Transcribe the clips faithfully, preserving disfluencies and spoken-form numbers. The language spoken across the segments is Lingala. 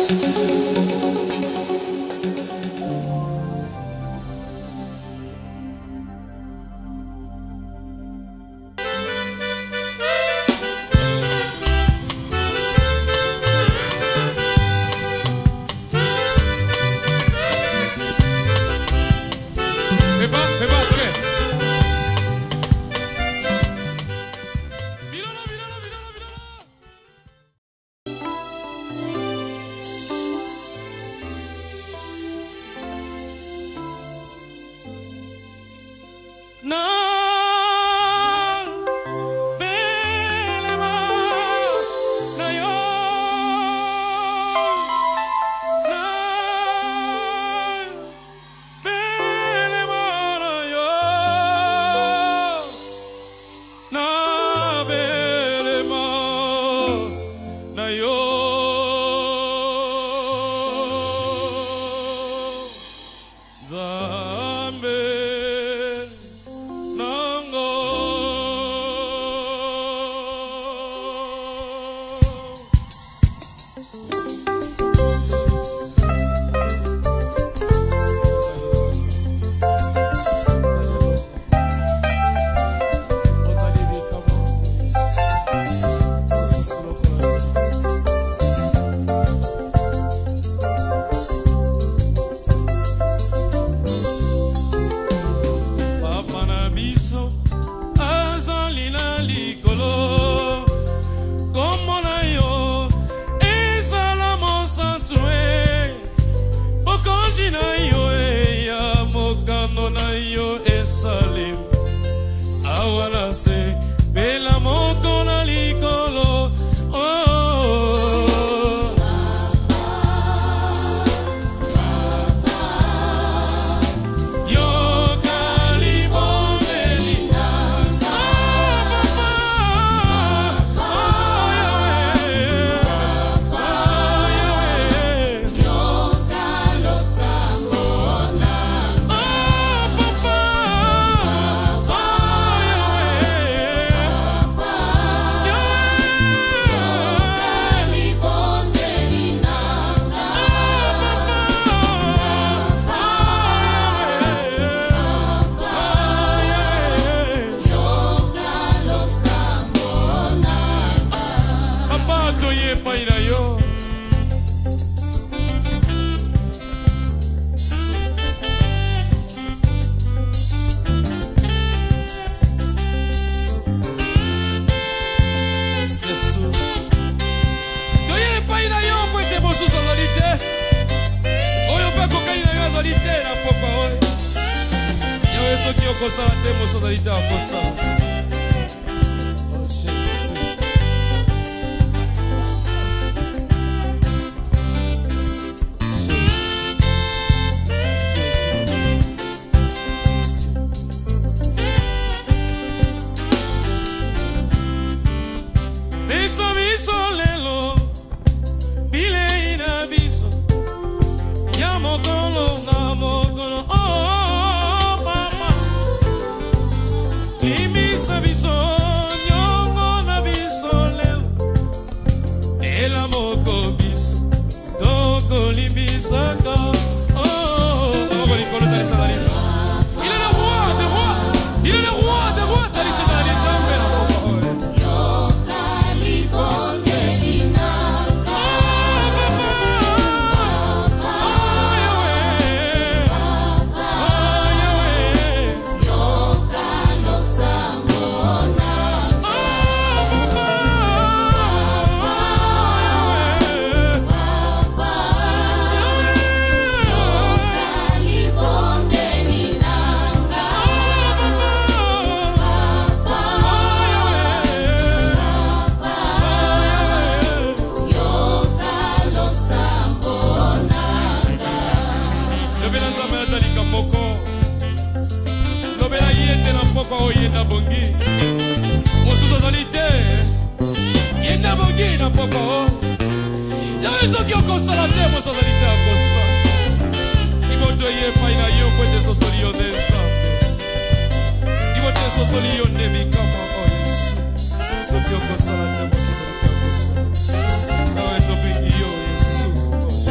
Soki okosala te mosusu na te akosa. Awa etobengi yo Yesu.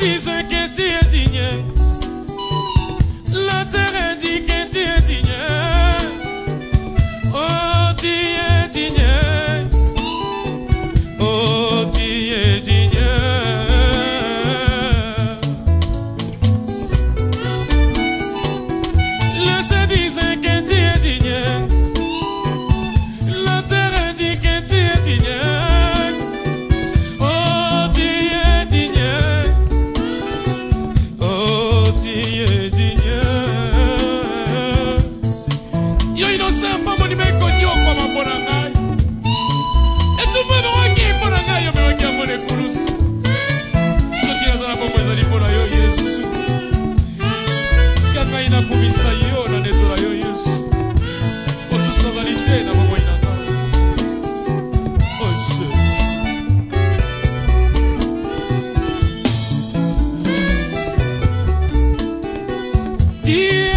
disait que tu es digne. La terre dit que tu es digne. Oh, tu es digne. Oh, tu es digne. Le ciel disait que tu es digne. La terre dit que tu es digne. Oh, tu es digne. Oh, tu es digne. Yo innocent pas mon numéro connu comme un bon angai. Et tout le monde qui est bon angai, yo me qui a mon écoulous. Ce qui est à la bombe ezali pona yo Yesu. Skanga ina kumisa yo na netora yo Yesu. Osu sazalite na bombe ina nga. Oh Jesus. Die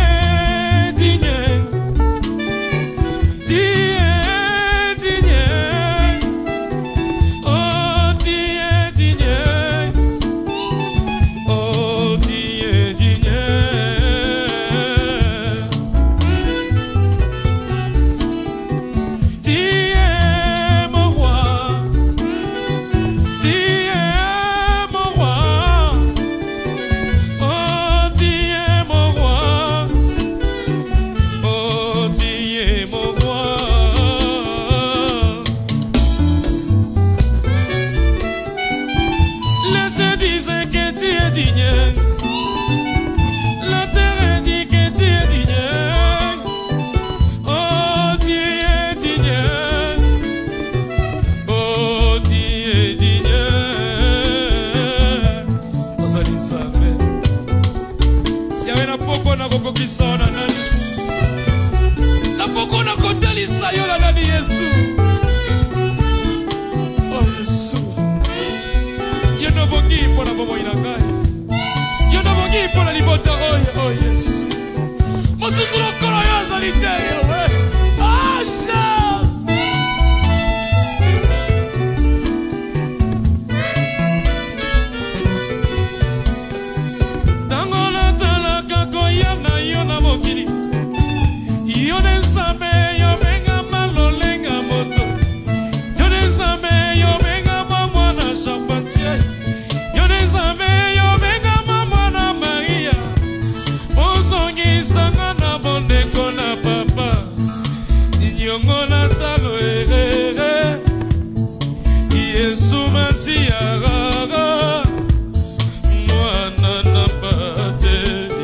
na poko na kotalisa yo la nani Yesu. Oh Yesu. Yo no bongi pona bomo inangai. Yo no bongi pona libota oye oh Yesu. Mosusu no koro yo zalite yo eh. Ah Jesus. Tangola talaka koyana yo na mokili. Yo ne sabe yo venga malolenga moto. Yo ne sabe yo venga mwana charpentier. Yo ne sabe yo venga mwana Maria. Ozongi sanga na bondeko na papa. Nyongo na talo ere. Yesu Masia gaga. Mwana na pate.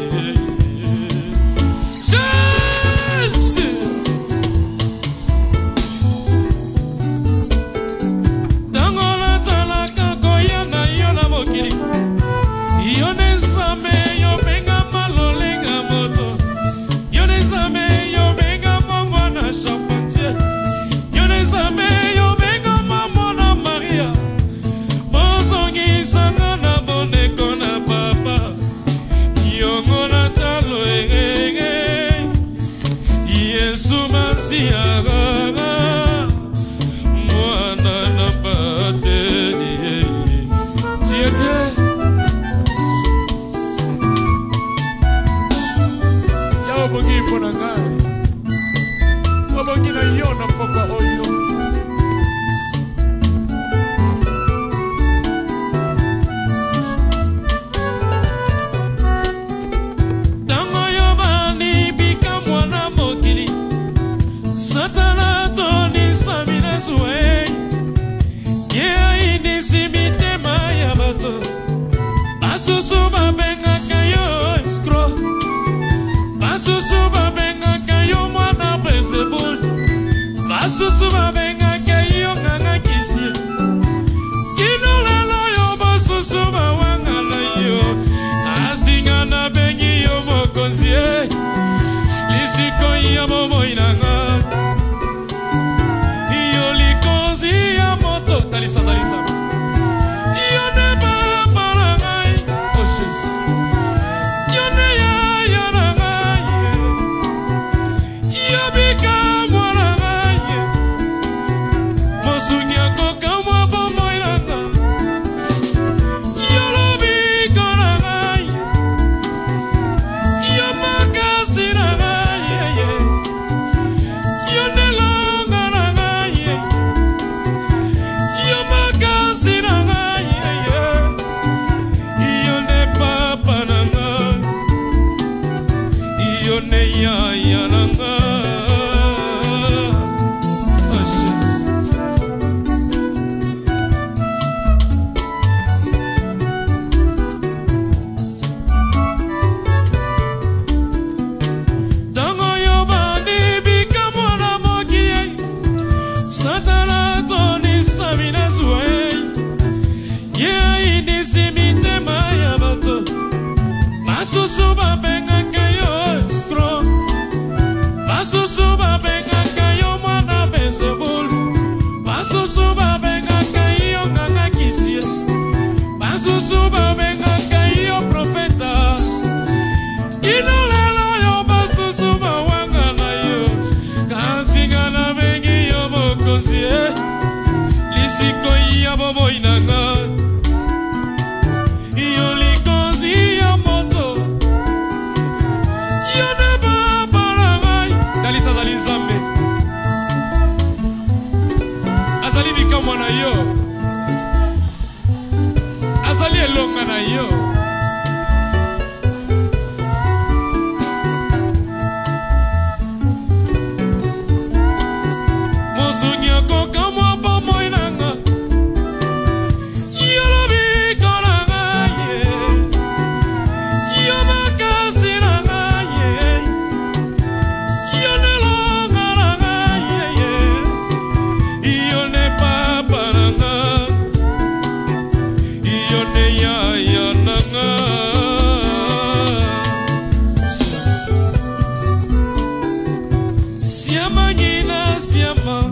Yo ne sabe yo venga malolenga moto. Yo ne sabe yo venga mwana charpentier. Yo ne sabe yo venga mwana Maria. Bozongi sanga na bondeko na papa. Nyongo na talo enge. Yesu Masia gaga. Mwana na pate. Tiete. Obongi pona ngai. Obongi na yo na poka oyo. Tango yo bani bika mwana mokili. Satana toni samina suwe. Ye inisi mitema ya bato. Asusu babenga kayo escro. Basusu babenga kayo mwana Beelzebul. Basusu babenga kayo nganga kisi. Kino lelo yo basusu bawangala yo. Asinga na bengi yo mokonzie. Lisiko ya momo inanga. Iyo likonzi ya moto. Talisa talisa. Iyo neba parangai. Oh Jesus. Iyo ne ya yananga. Iyo bika mwana ngaye. Mosunya koka mwa bomo inanga. Iyo lo bika Satana toni samina zuwe ye indisi mitema ya bato masusu babenga kayo skro masusu babenga kayo mwana bezebul masusu babenga kayo nganga kisie masusu babenga kayo profeta inolelo yo masusu bawanga na yo kansinga na bengi yo mokonzie lisiko ya bobo inanga yo likonzi ya moto yo ne babarangai dalisa zali nzambe azali bikamwa na yo azali elonga na yo mosunya koka mwa bomo inanga yo lobi koranga ye yo makasi nanga ye yo ne longa nanga ye ye yo ne papa nanga yo ne yaya nanga siama ngina siama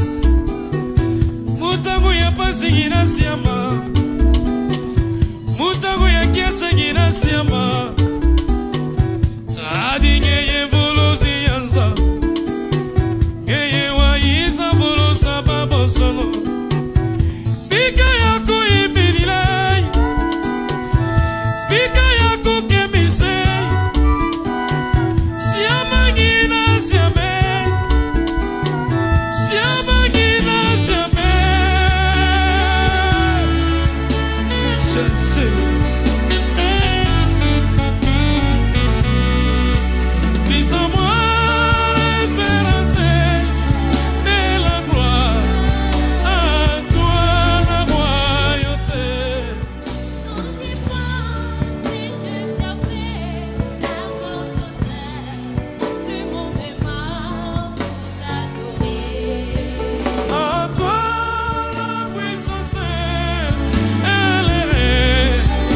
mutango ya pasi ngina siama mutango ya kiasa ngina siama adi ngeye buluzi yanza ngeye wa isa bulusa babosono bika yako ibililai bika yako kemisei siama ngina siame siama ngina siame je sais Cristo moi l'espérance de la gloire à toi la royauté. N'oublie pas si tu t'as fait la volonté du monde aimant pour l'adorer. À toi la puissance, elle est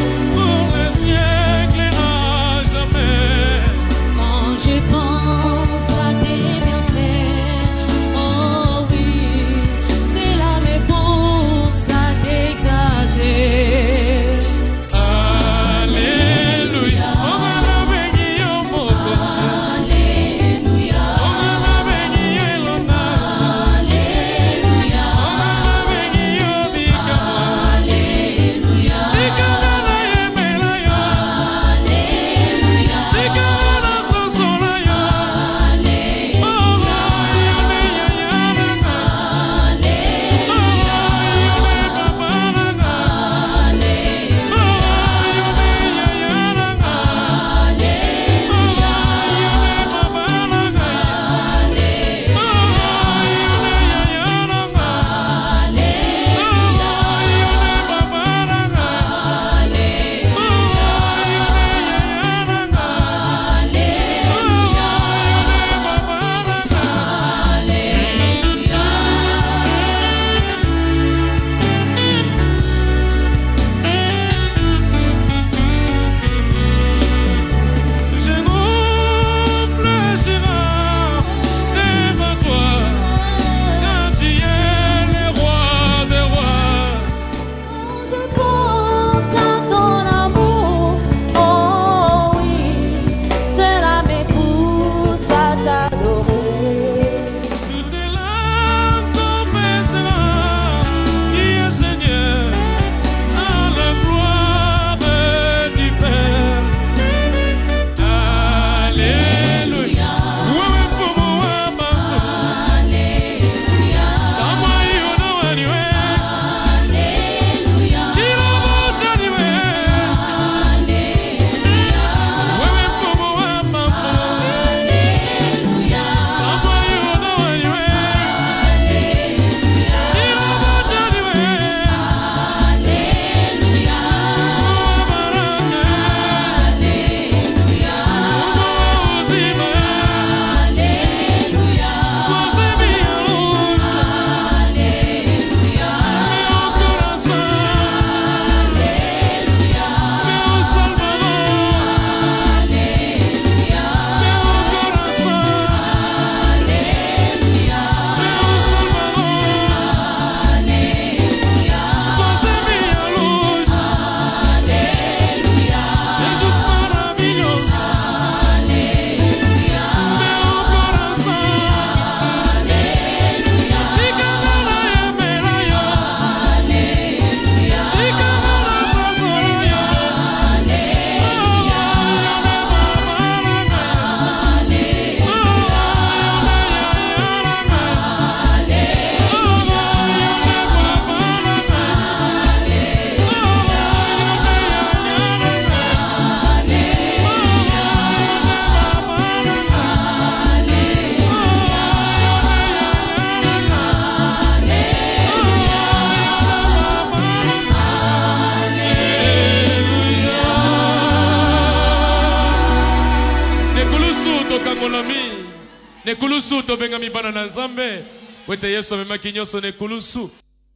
Nekulusu tobenga mibana na Nzambe. Wete Yesu amemaki nyonso nekulusu.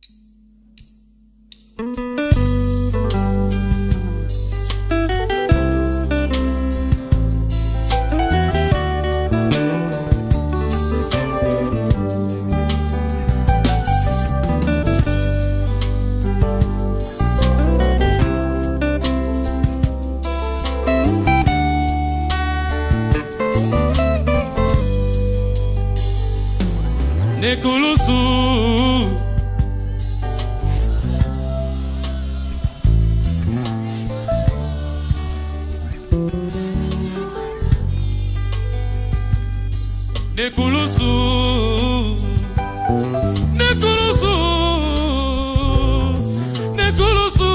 Nekulusu Nekulusu Nekulusu Nekulusu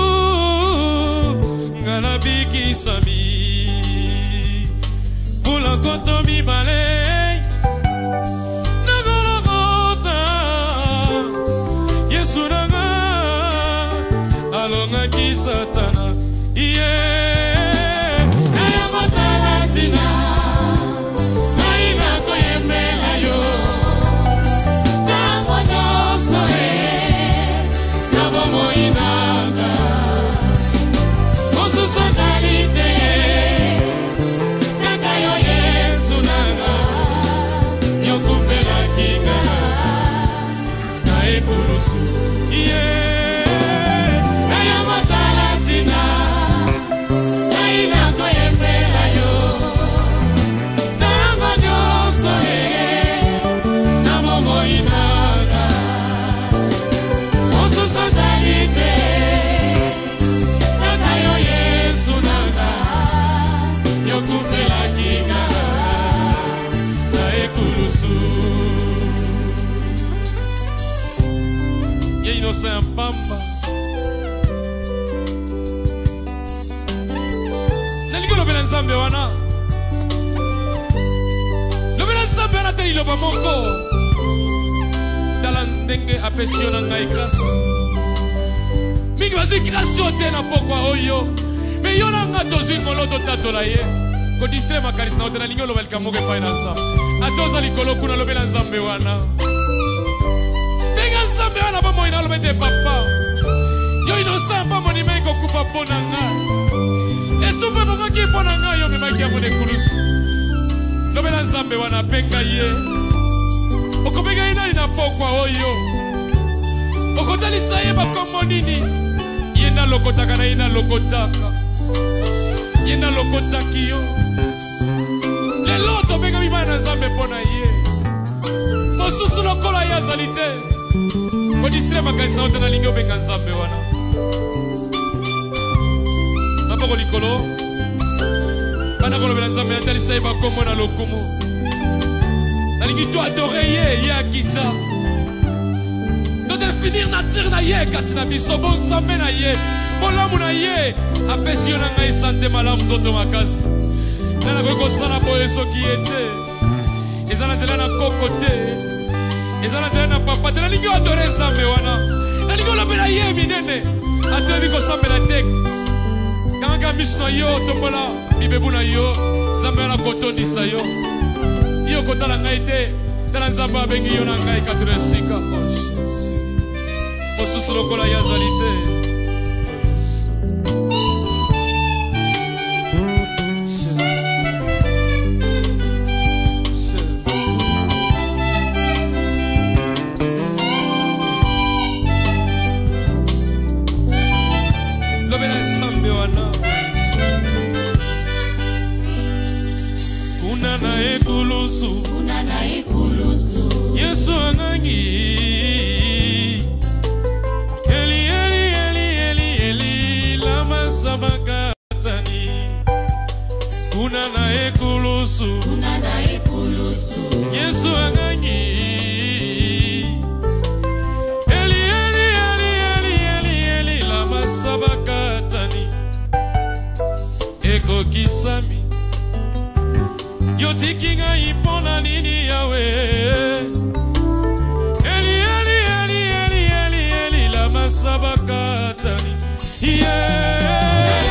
Ngalabiki sami Pula koto mi bale Sunanga alonga ki satana yeah ayamata tina naina koyembela yo tamono soe tabomo inanga osu socialite yakayo Yesu nanga yokufela kinga na ekulusu yeah, ayamata latina, naina koyembela yo, tango nyoso e, namomo inaga, osu socialite, yakayo Yesu nanga, yokufela kinga, na ekulusu. Ye innocent pamba Naliko lobela Nzambe wana Lobela Nzambe wana teli loba moko Tala ndenge apesio na ngai grâce Mingi bazui grâce yo te na pokwa oyo Me yo na nga tozui ngolo totatola ye Kodisele makalisi na otena lingo lobelika moko epai na Nzambe Atoza likolo kuna lobela Nzambe wana Nzambe wana bomo ina lobete papa Yo innocent pa moni meko kupa pona nga Etumbe moko ki pona nga yo memaki ya mone kulusu Lobela Nzambe wana penga ye Okopenga ina ina pokwa oyo Okotalisa ye bakomo nini Yena lokotaka na ina lokotaka Yena lokotaki yo Lelo tobenga mibana Nzambe pona ye Mosusu lokola ya zalite Kodisile makalisi na otena lingi obenga Nzambe wana Napako likolo Bana kolobela Nzambe natalisa ye bakombo na lokumu Nalingi to adore ye ye akita To definir nature na ye kati na biso Bon Nzambe na ye Bolamu na ye Apesi yo na ngai sante malamu toto makasi Nana kwe kosala boye soki ete Eza na tela na koko te Ezana tena na papa tena lingi adore Nzambe wana na lingi lobela ye minene atobi kosambela tek kanga misno yo tombola bibebu na yo Nzambe na kotondisa yo yo kotala ngai te tala Nzambe abengi yo na ngai katuna sika oh Jésus mosusu lokola ya zalite Ekulusu, unana ekulusu, Yesu anangi. Eli eli eli eli eli lama sabakatani. Unana ekulusu, unana ekulusu, Yesu anangi. Eli eli eli eli eli eli lama sabakatani. Eko kisami. Yo tikinga ipona nini yawe Eli eli eli eli eli eli la masabakatani yeah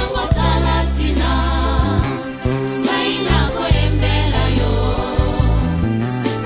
Wakalatina Maina koembela yo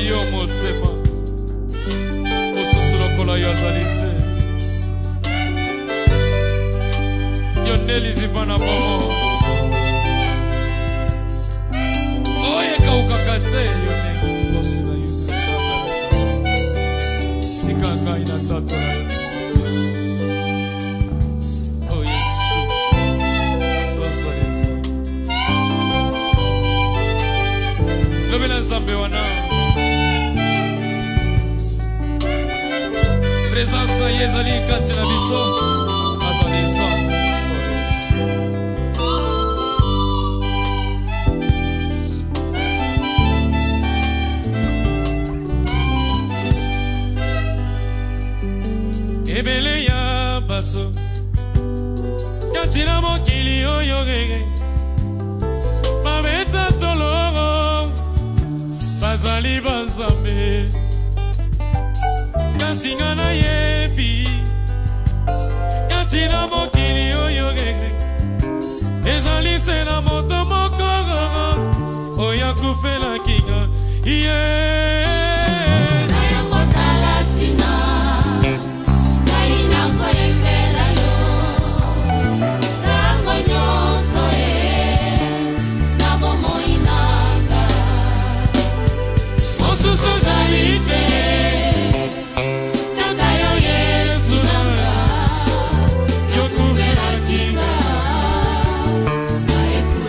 yo motema mosusu lokola yo azali te yo nde liziba na bomo oyekaukaka te yo nde kosi na yo tika ngai na tata oh Yesu osalisa lobela nzambe wana présence na ye ezali kati na biso azali nzambe ebele ya bato kati na mokili oyo rege babeta toloro bazali banzambe kasi nga nayebi kati na mokili oyo rege ezali se na moto moko oyo akufelaki nga ye Yo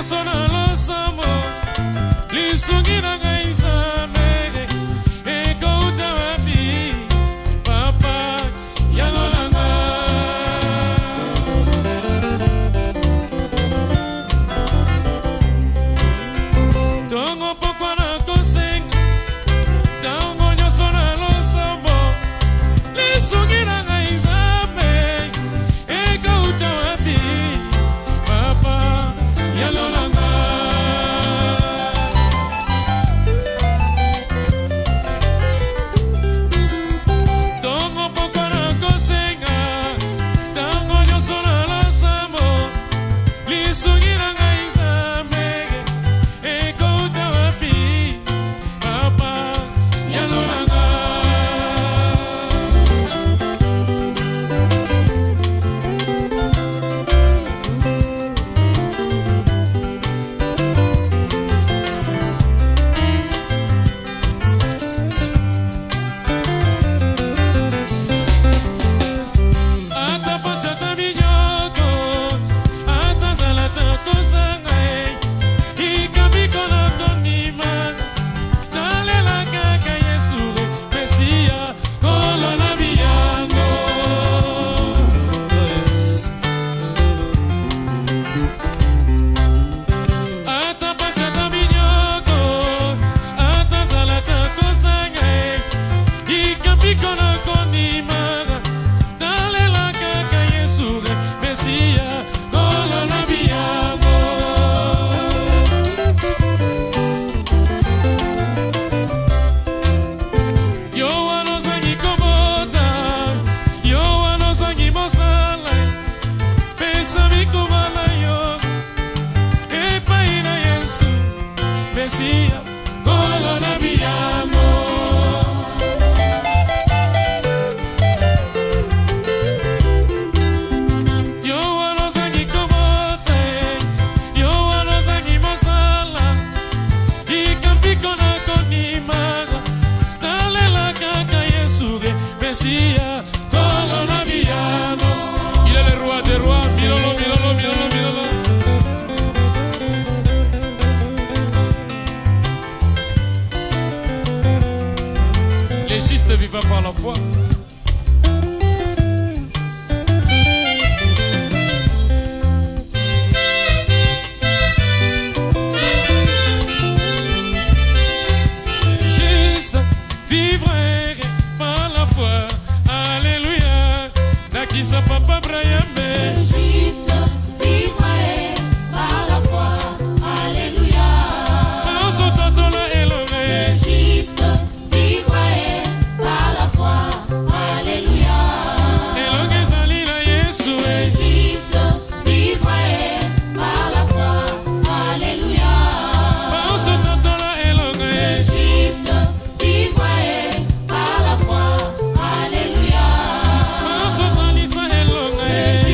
nyonso na losambo lisungi na ngai nzambe ekouta wapi papa yango na nga ntongo pokwa na kosenga ntango nyonso na losambo lisungi na ngai nzambe ekouta wapi papa yango na nga ntongo pokwa na kosenga ntango nyonso na losambo lisungi na ngai nzambe ekouta wapi papa yango na nga ata pasi ata minyoko ata nzala ta kosanga ikambiko na kondima nalela kaka yesu mesiya kolo na biyango Yes. ata pasi ata minyoko ata nzala ta kosanga ikambiko na kondima nalela kaka yesu mesiya kolo na biyango yo wana ozangi kobota yo wana ozangi mosala pesa mikoma na yo epai na yesu mesiya kolo na biyango yo wana ozangi kobota yo wana ozangi mosala ikampiko na kondimaka nalela kaka yesu mesiya kolo na biyango il est le roi des rois milolo milolo milolo milolo les justes vivent par la foi. Juste vivre par la foi. Alléluia. Nakisa papa Brayambe. Juste vivre par la foi. Alléluia. Paso totola elore. Juste vivre par la foi. Alléluia. Elonge salina Yesu. Juste vivre par la foi. Alléluia. Paso totola elore. Juste vivre par la foi. Alléluia. Paso tanisa elore.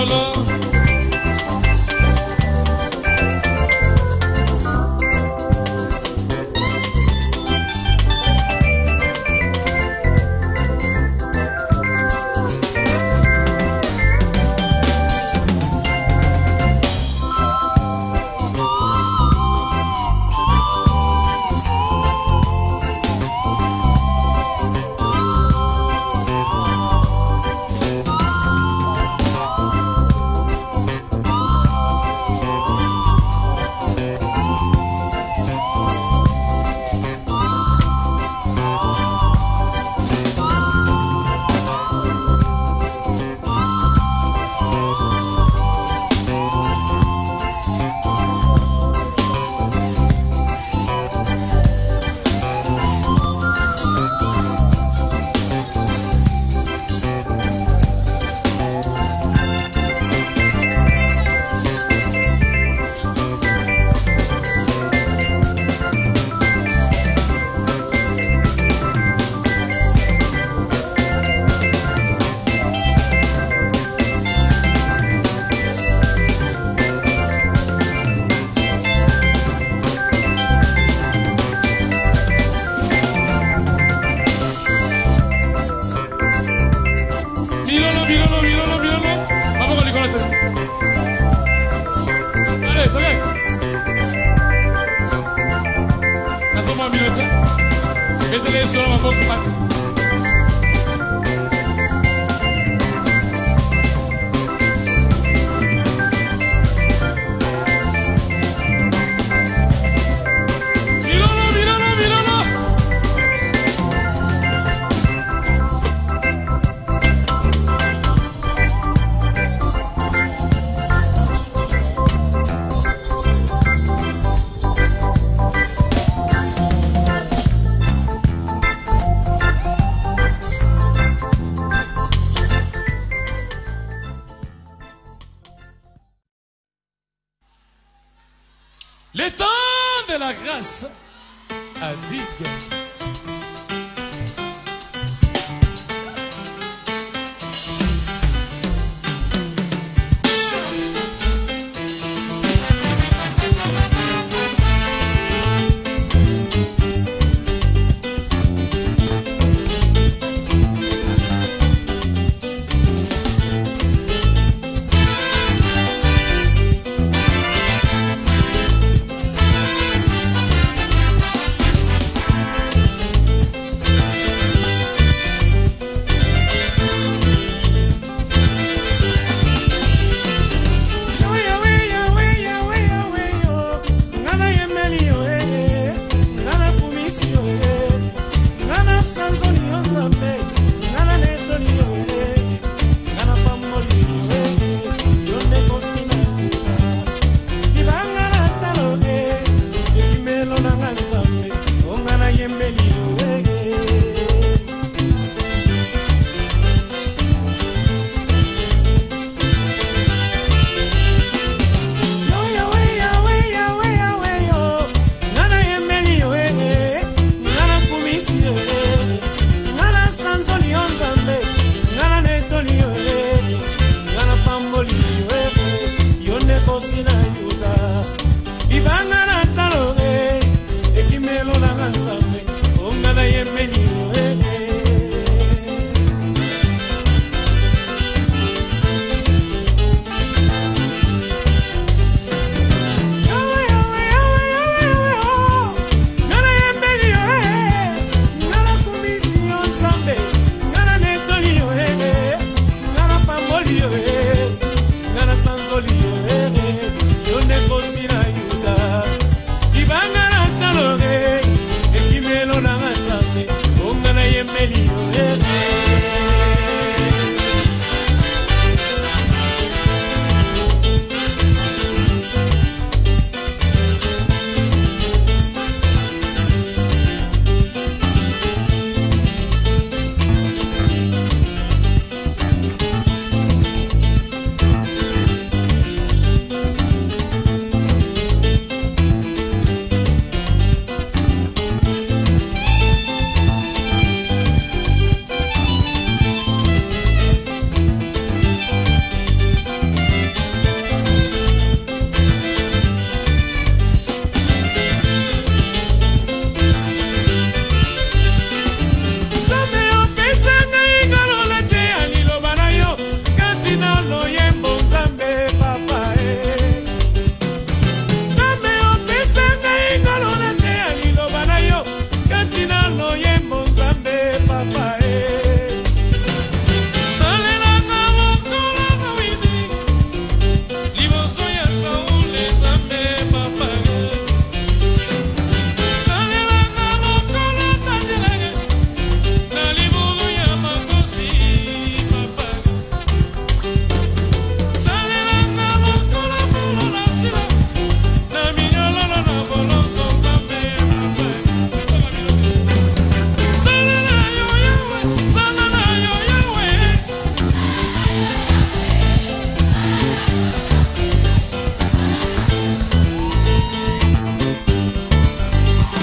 Bilolo. Métele eso a poco más. Míralo, míralo, míralo. Le temps de la grâce à Digue.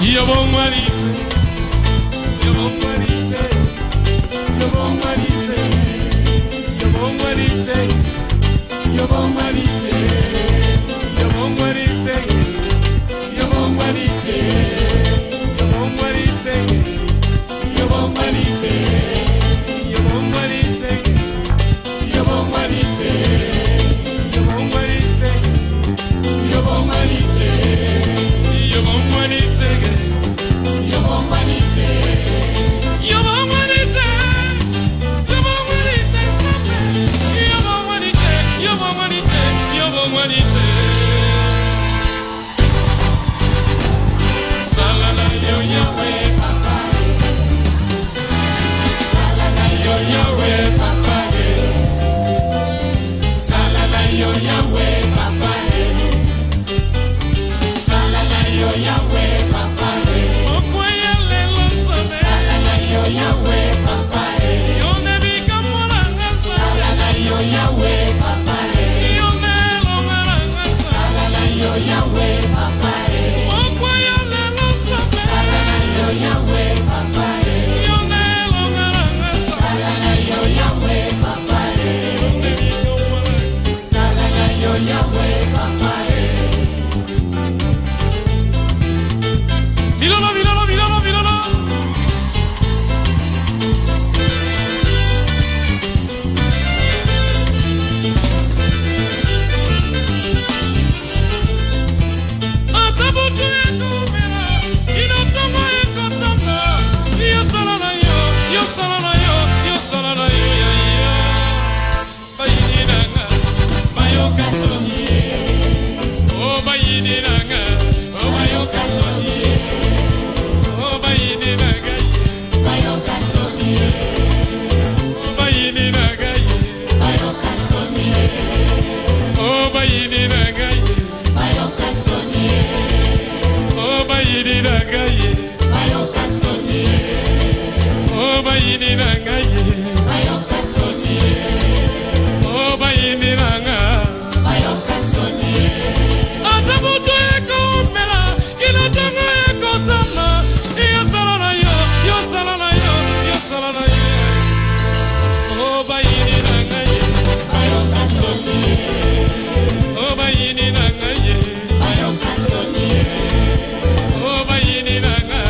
Yo bon marite, yo bon marite, yo bon marite, yo bon marite, yo bon marite, yo bon marite, yo bon marite, yo bon marite, yo bon marite, yo bon marite, yo bon marite, yo bon marite, yo bon marite, yo bon marite. Yo bon manite, yo bon manite, yo bon manite, yo bon manite, yo bon manite, yo bon manite. Salala yo Yahweh papa, salala yo Yahweh papa, salala yo Yahweh papa, salala yo Yahweh papa. Yahweh papa yo nebi kamolanga salala yo Yahweh papa yo nelo maranga salala yo Yahweh papa okwa yo lelo sabe salala yo Yahweh papa yo nelo maranga salala yo Yahweh papa nebi kamolanga salala yo Yahweh papa milolo milolo milolo milolo. Yo salala yo, yo salala yo, ya ya. Bayini nanga, bayo kasoni. Oh bayini nanga, oh bayo kasoni. Oh bayini nanga, bayo kasoni. Oh bayini nanga, bayo kasoni. Oh bayini nanga, bayo kasoni. Oh bayini nanga, bayo kasoni. Oh bayini nanga ye, bayo kasoni. Oh bayini nanga, bayo kasoni. Atabuto eko mela, kila tanga eko tama. Yo salala yo, yo salala yo, yo salala yo. Oh bayini nanga ye, bayo kasoni. Oh bayini nanga ye, bayo kasoni. Oh bayini nanga.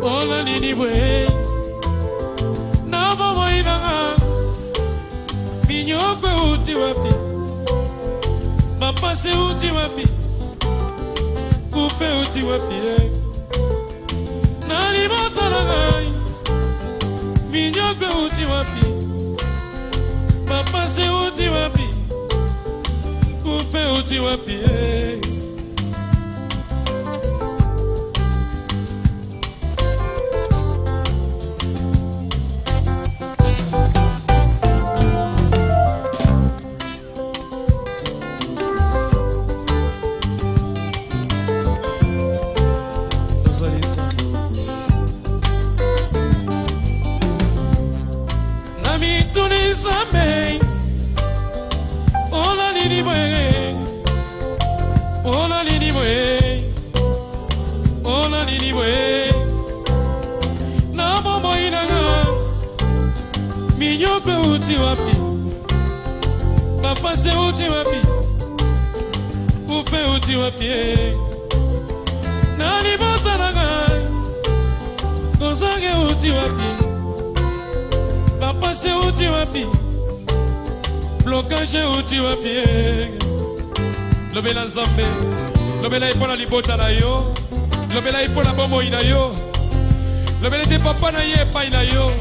Ola nini bwe na bomo inanga minyokwe uti wapi mapase uti wapi kufe uti wapi na libota nanga minyokwe uti wapi mapase uti wapi kufe uti wapi Amém. Ola lini bwe, ola lini bwe, ola lini bwe. Na bomo inanga, minyokwe uti wapi, papase uti wapi, ufe uti wapi. Na libota nanga, kozange uti wapi. Papa c'est où tu vas pi blocage où tu vas pi le bela zambe le bela ipona libota na yo le bela ipona bomo ina yo le bela te papa na ye pa ina yo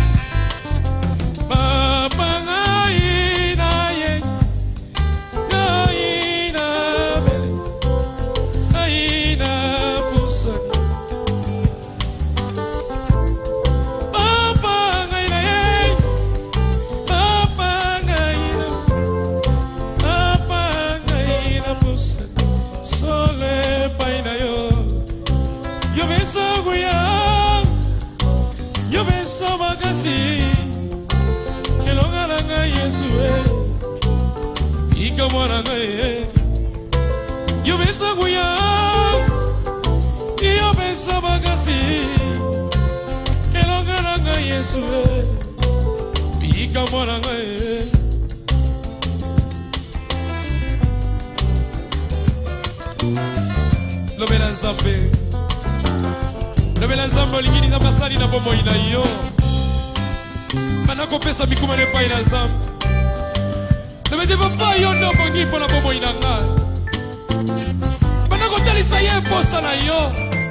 papa na ina ye na ina bele na ina pusa yo beso magasi kelonga langa Yesu ika mwana ngaye yo beso guya yo beso magasi kelonga langa Yesu ika mwana ngaye lo bela zambe Nabela nzambe lingini na basali na bomo ina yo Manako pesa mikuma ne pa ina nzambe Nabede papa yo no bongi po na bomo ina nga Manako talisa ye posa na yo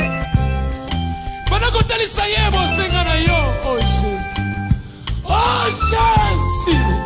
Manako talisa ye mosenga na yo Oh Jesus Oh Jesus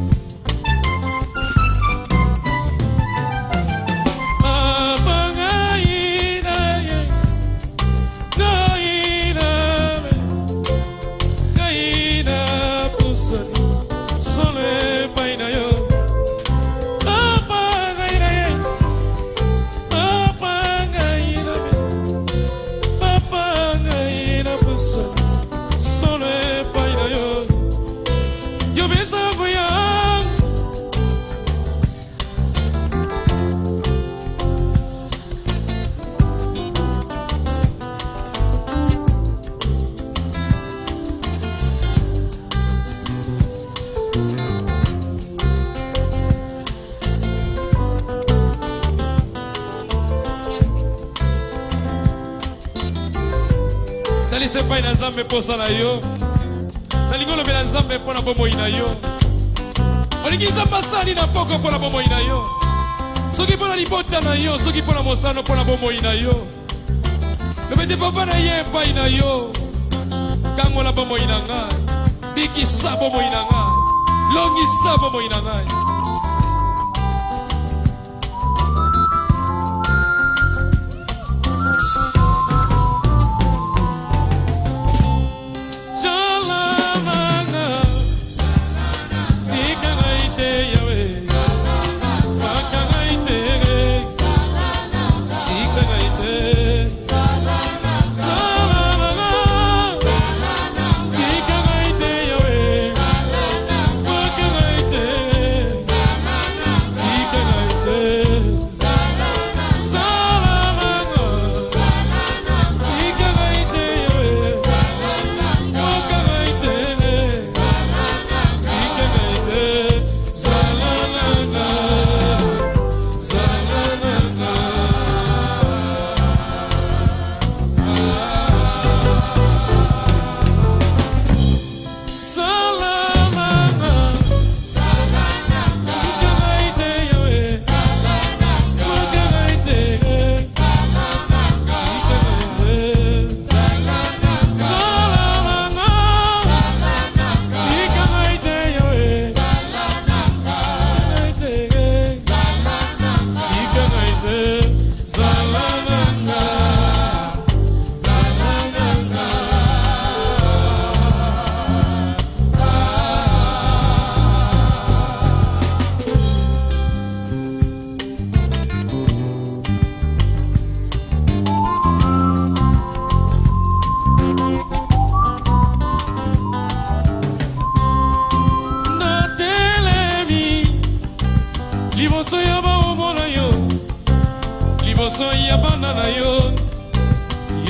Se pa ina nzambe posa na yo nalingo lobela nzambe mpona bomoi na yo olingi nzambe asali na poko mpona bomoi na yo soki mpona libota na yo soki mpona mosano mpona bomoi na yo lobete papa na ye epai na yo kangola bomoi na ngai bikisa bomoi na ngai longisa bomoi na ngai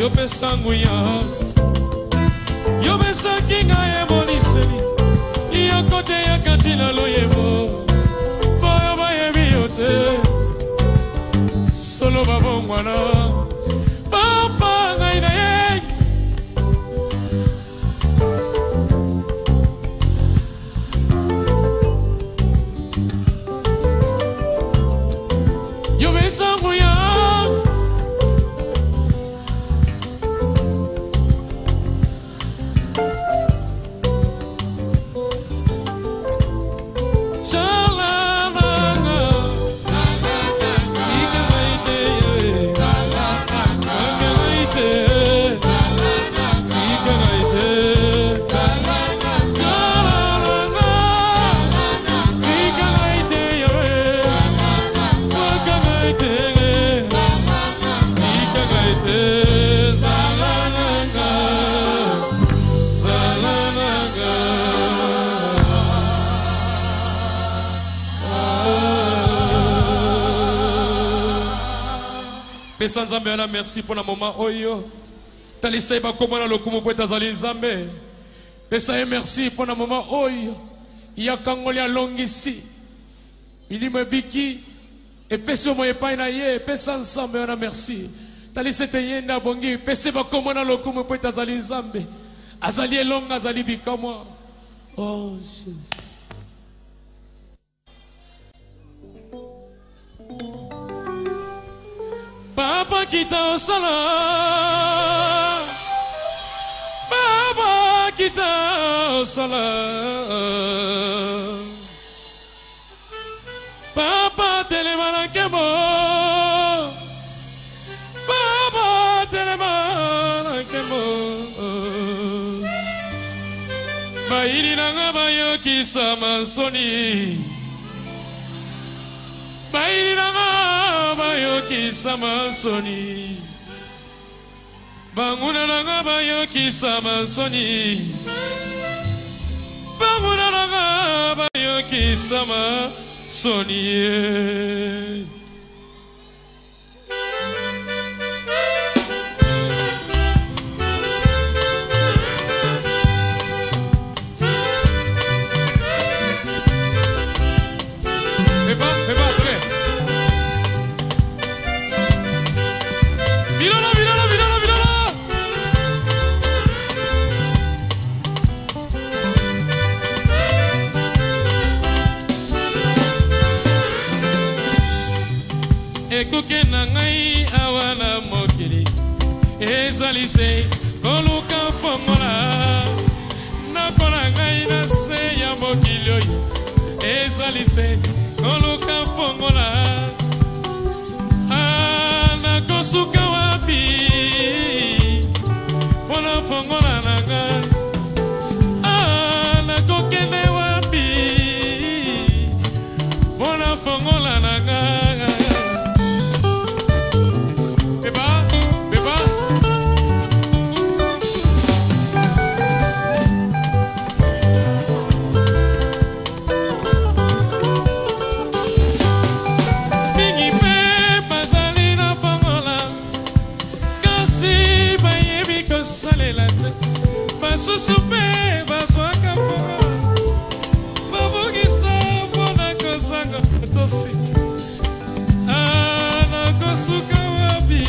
yo pesa nguya yo pesa kinga ye moliseli yo kote ya katina loyemo boyo boye biyote solo babongwana papa ngai na ye yo pesa nguya Pesa Nzambe ana merci pour na moment oyo talisa ba komona lokumu po tazali Nzambe pesa ye merci pour na moment oyo ya kangoli alongisi milimo biki e pesa mo epai na ye pesa Nzambe ana merci talisa te yenda bongi pesa ba komona lokumu po tazali Nzambe azali elonga azali bikamo oh Jesus. Papa kita osala Papa kita osala Papa telemana kemo Papa telemana kemo Baili nanga bayo kisa mansoni Baili nanga bayo kisa mansoni Banguna nanga bayo kisa mansoni Banguna nanga bayo kisa mansoni Mírala, mírala, mírala, mírala. Ekuke na ngai awana mokili ezalise koluka fongola nakona ngai na se ya mokili oyo ezalise koluka fongola Kosuka wapi Bona fongola nanga Ah na kokende wapi Bona fongola nanga Beba Beba Mingi pe bazalina fongola Si bayebi ko salelate basusupe baswaka fonga babogisa bona ko sanga tosi ana ko suka wabi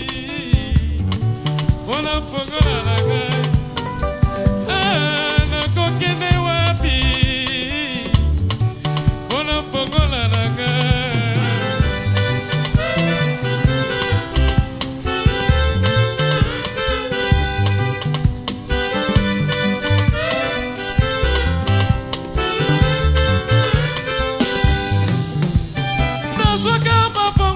bona fonga nanga ana ko kene wabi bona fonga nanga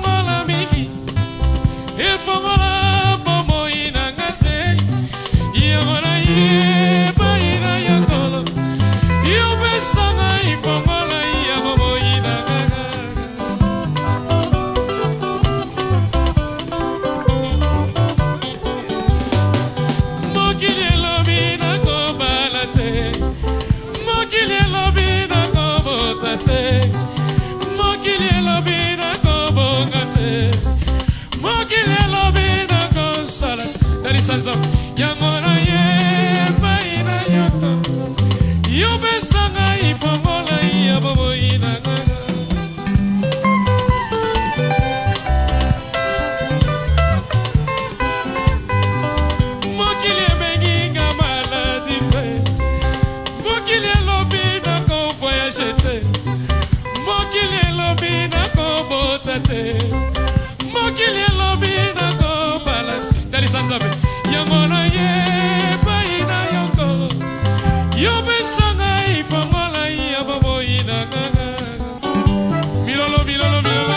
Fongola bomo inangate, Dalisanza Yangora ye Baina yoko Yobe sanga ifongola Yabobo ina Mokili emenginga maladi fe Mokili elobi na ko voyage te Mokili elobi na ko botate Mokili elobi na ko balance Dalisanza Yangona ye baina yoko Yobe sanga ifongola Yabobo ina Milolo milolo milolo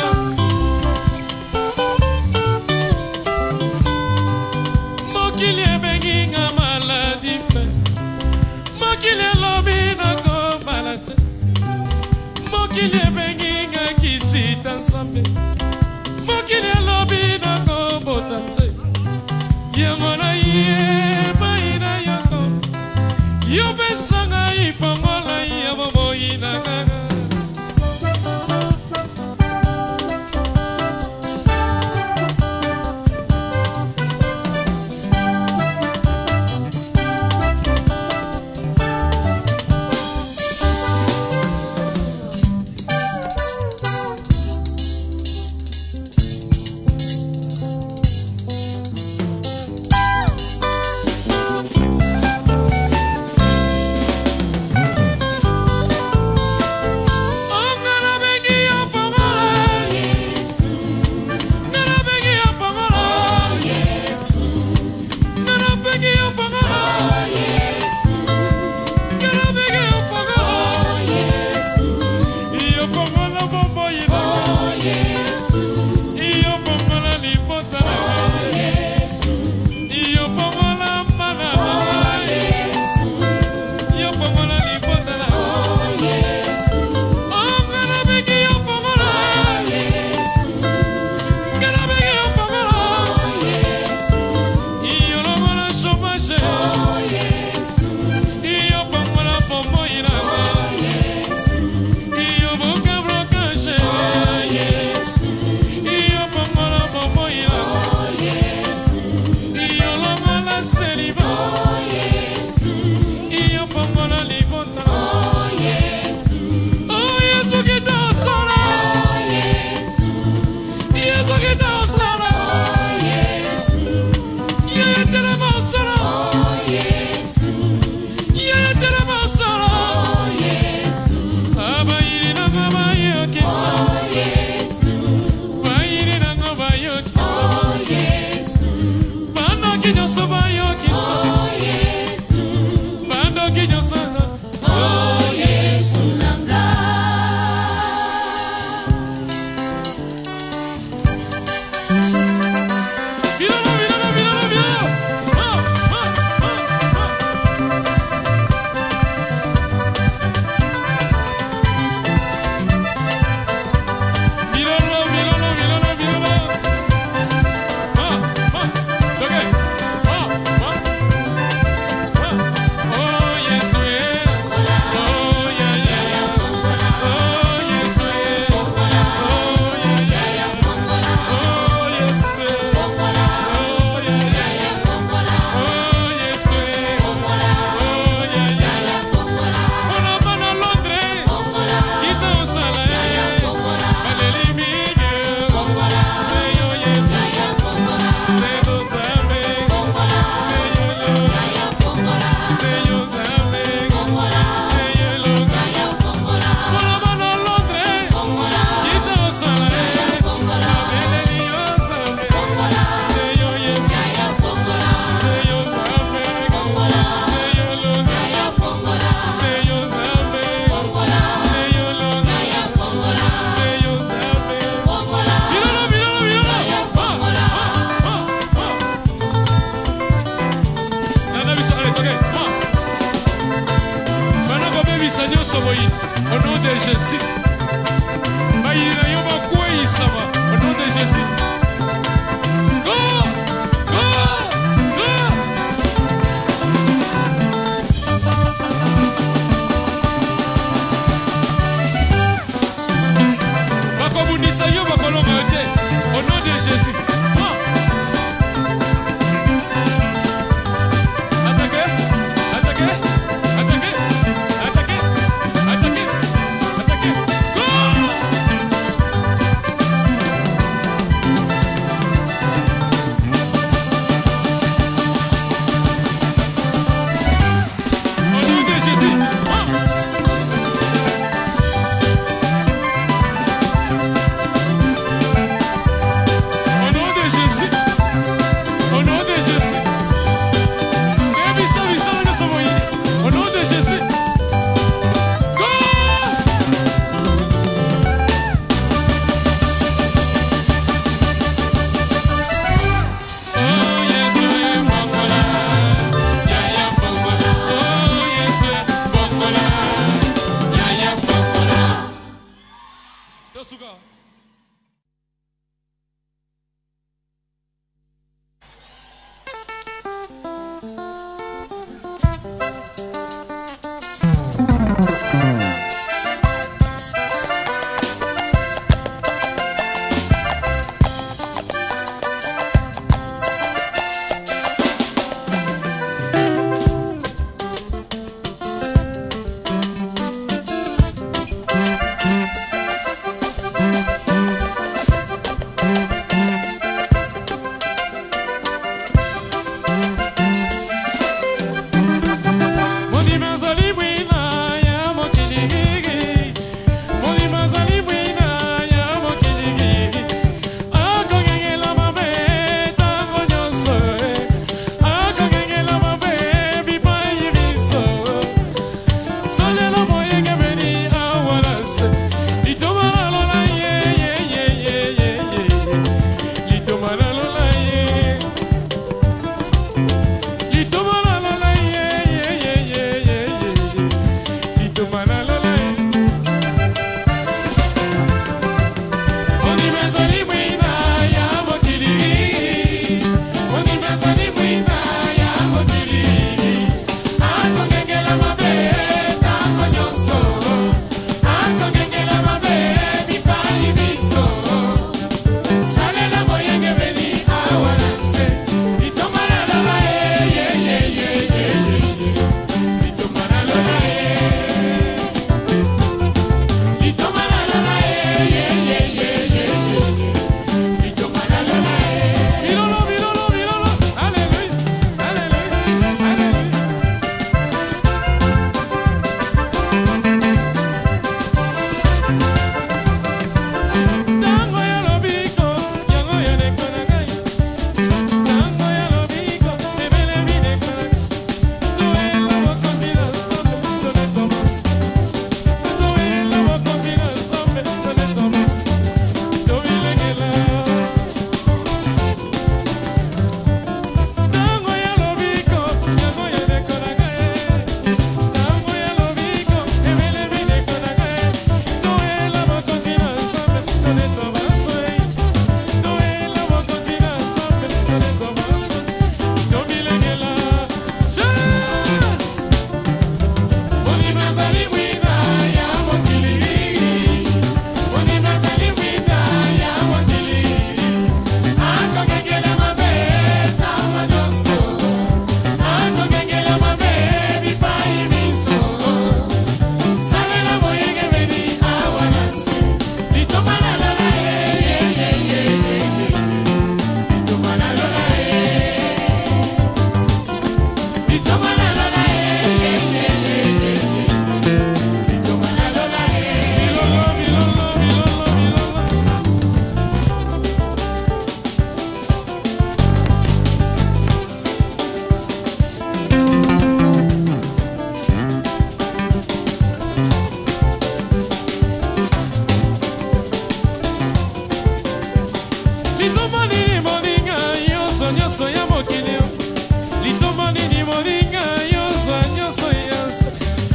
Mokili emenginga maladi fe Mokili elobi na ko balate Mokili emenginga kisita nsambe Mokili elobi na ko botate Yangona ye baina yoko Yobe sanga ifongola Yabobo ina Au nom de Jésus. Au nom de Jésus. Go! Go! Go! Au nom de Jésus.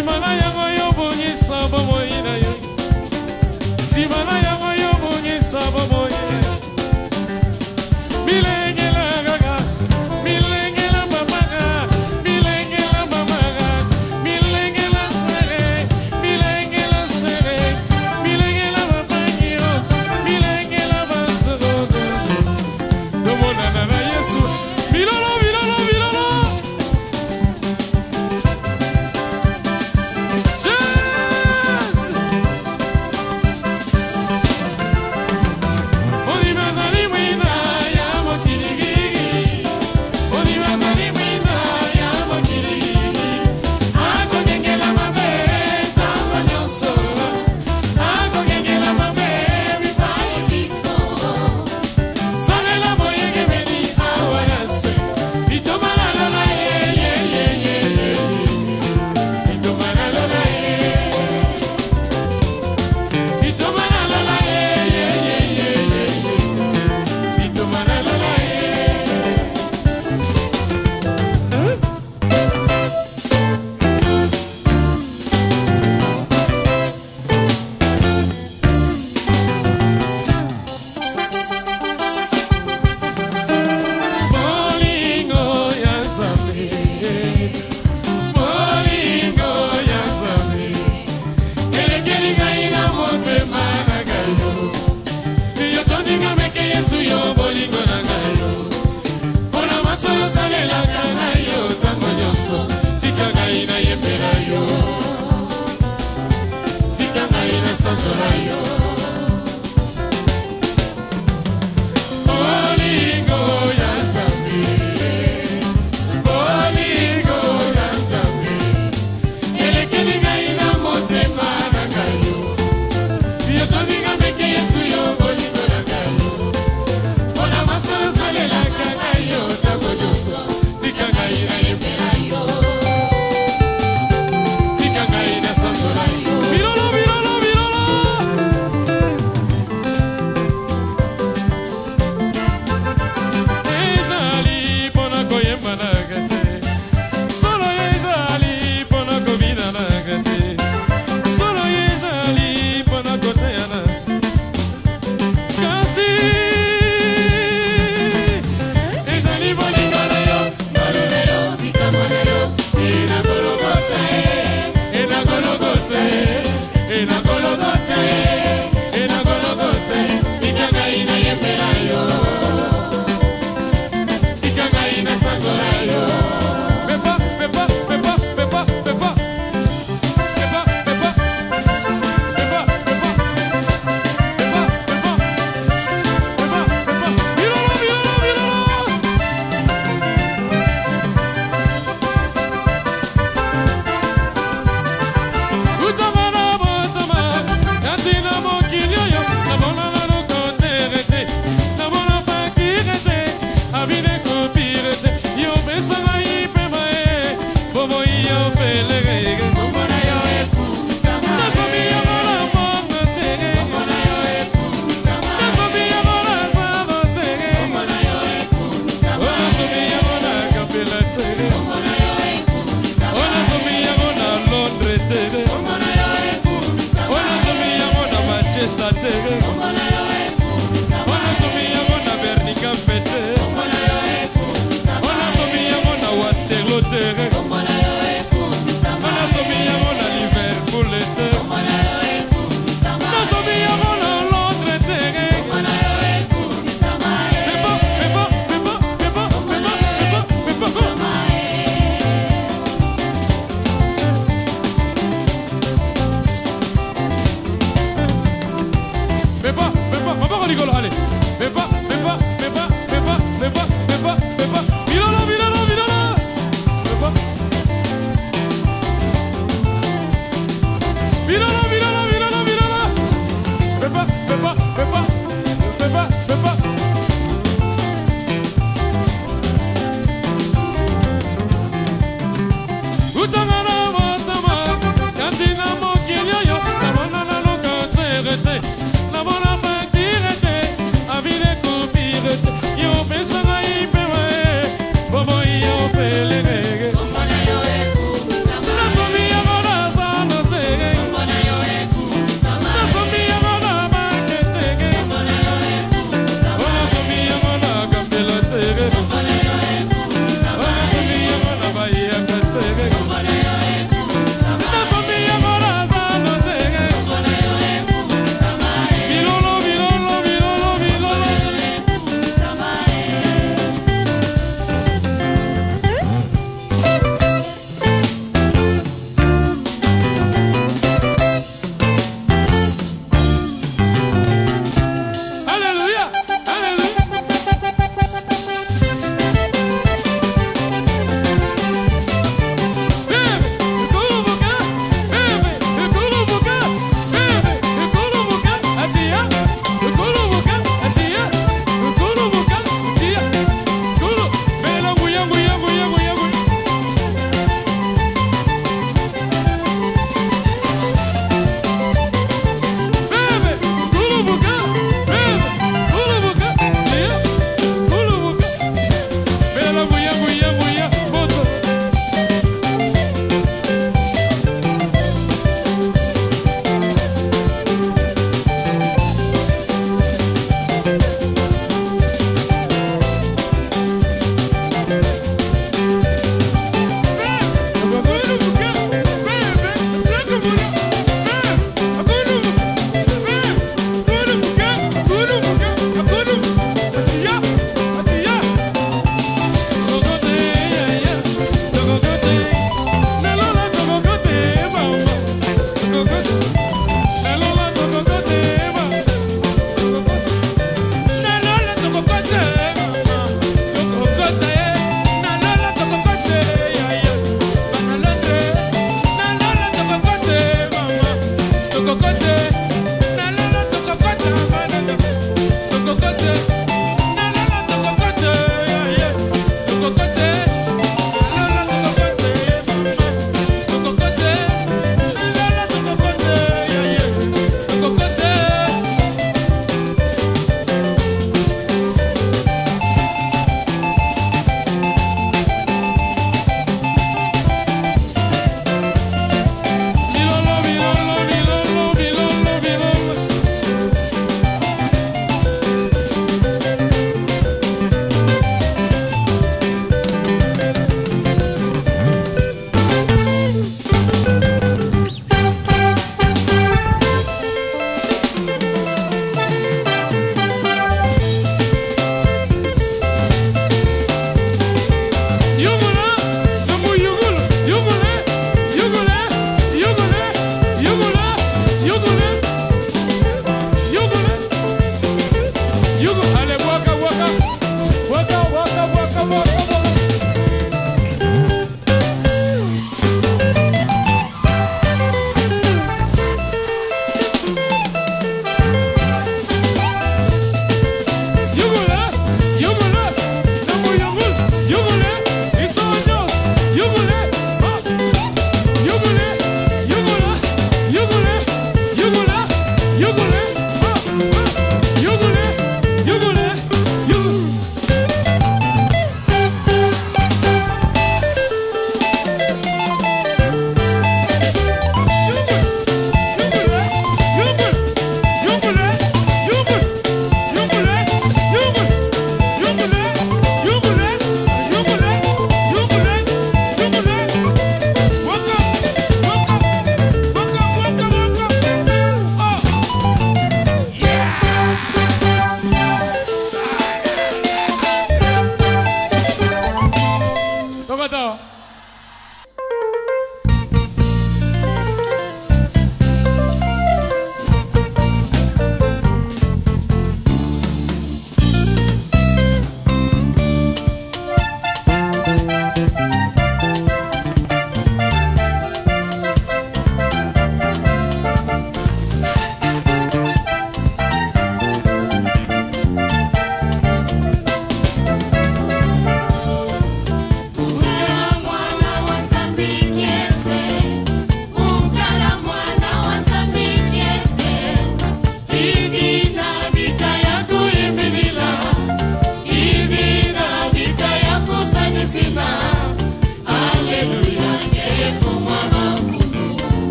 Simana yango yo bongi sabo moina yo. Simana yango yo bongi sabo moina. Milengela gaga, milengela mamaga, milengela mamaga, milengela mare, milengela sere, milengela mapagio, milengela basoro. Como nana na Yesu, milolo milolo milolo. Fais pas, fais pas, fais pas, fais pas, fais pas. Milolo, milolo, milolo. Fais pas.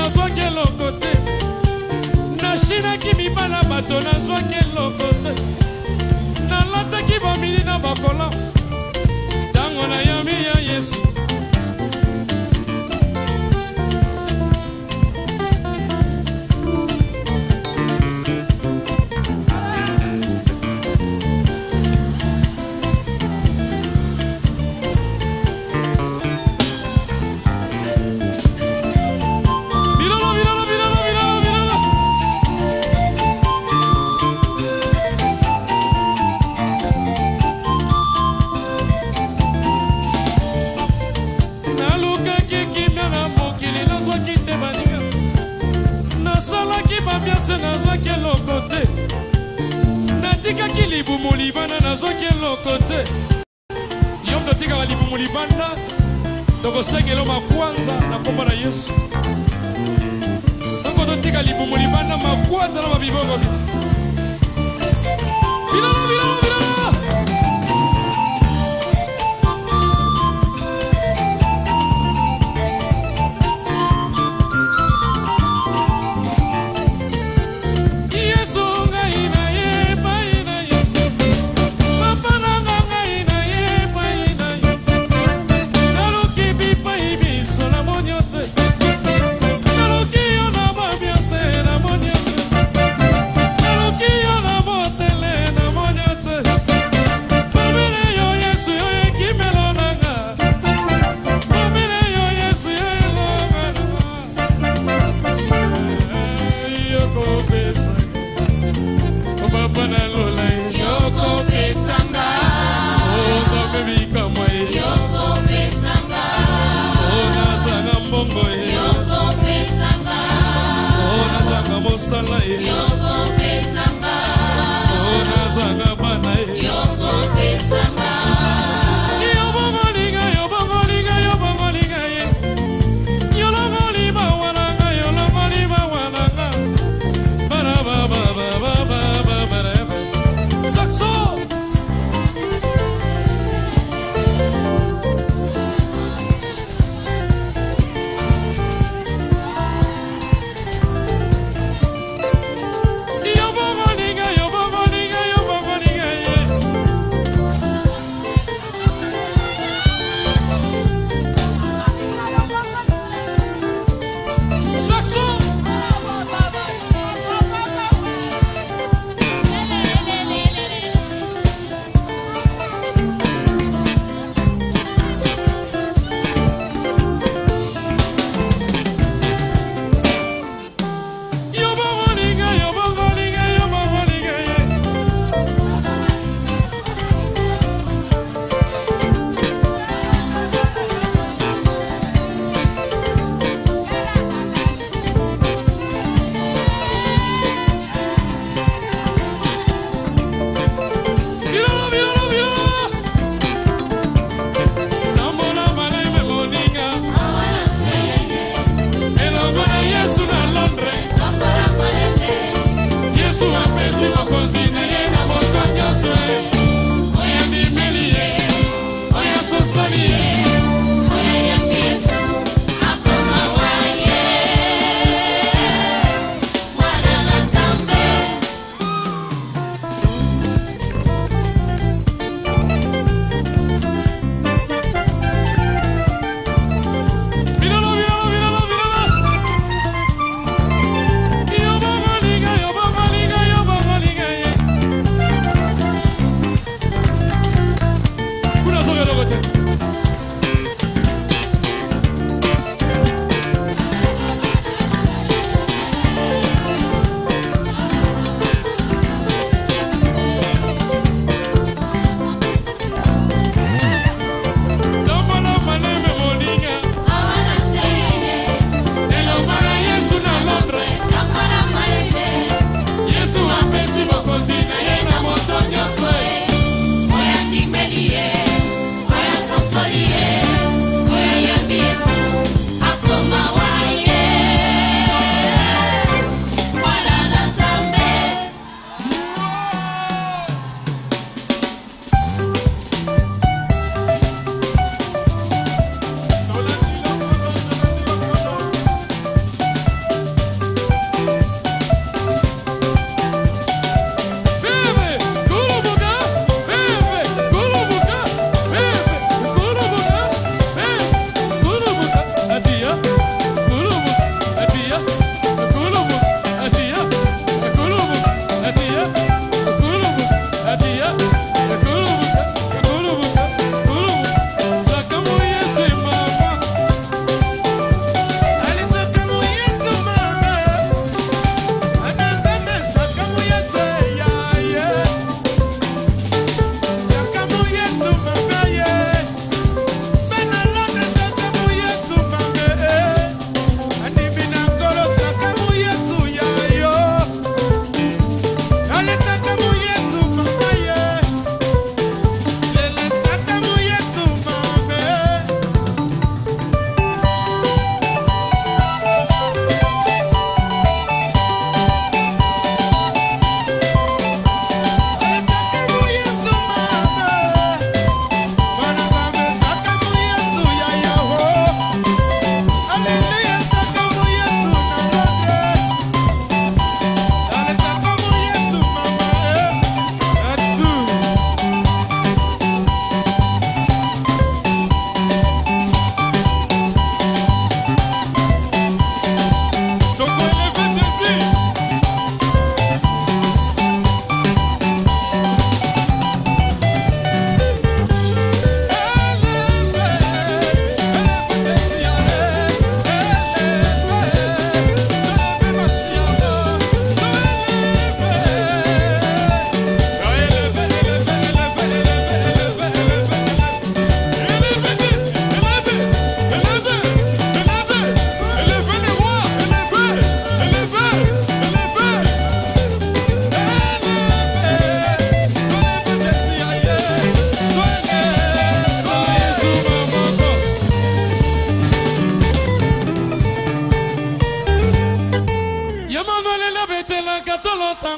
nazwaki eloko te nashinaki mibala bato nazwaki eloko te nalataki bamili na bakola ntango na yami ya Yesu nasalaki bamiase nazwaki eloko te natikaki libumu libanda nazwaki eloko te yo mto tikaka libumu libanda tokosengela makwanza na kombo na Yesu soko totika libumu libanda makwanza na babibongo bilala bilala bilala Sala yoko pesanga ona zanga bana yoko pesanga yobongolinga yobongolinga yobongolinga yolongoli bawananga yolongoli bawananga bara baba baba baba bara sakso Yobongolinga, yobongolinga, yobongolinga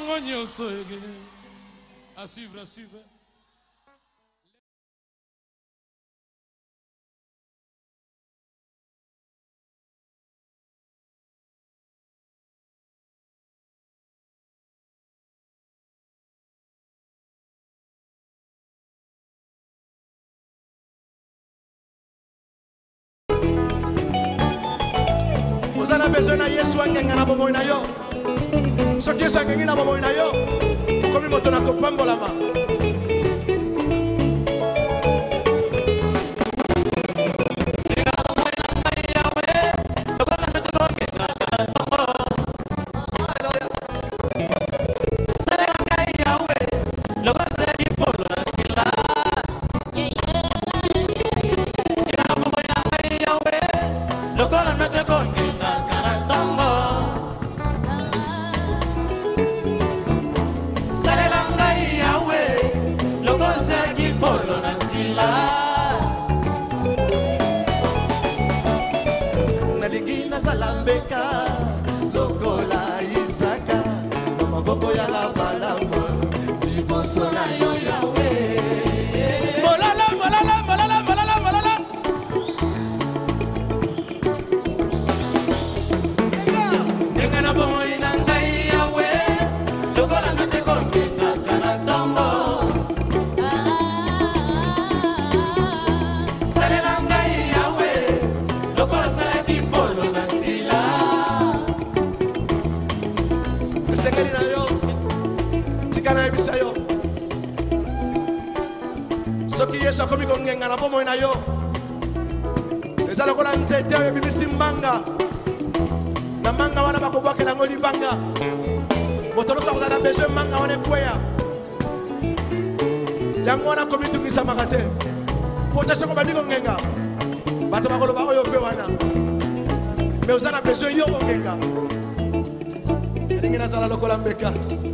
yango nyonso ege. À suivre, à suivre. Vous avez besoin de Yesu angenga na bomoyi na yo. Soki Yesu angengi na bomoyi na yo, komi moto na kopambolama. Soki Yesu akomi kongenga na bomoyi na yo. Eza lokola nzete oyo ebimisi mbanga. Na mbanga wana bakobwakela yango libanga. Moto nyonso akozala na besoin mbanga wana ekweya. Yango wana akomi tungisamaka te. Po te soko bandi kongenga. Bato bakoloba oyo mpe wana. Me oza na besoin yo kongenga. Elingi nazala lokola mbeka.